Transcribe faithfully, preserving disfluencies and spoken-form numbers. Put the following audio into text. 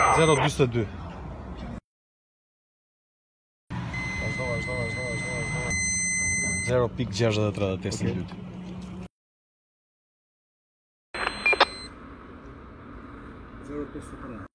zero двеста две. Важно, важно, важно, важно, важно. Zero пик жажда да треба да тесни Окей. луѓе. Zero песто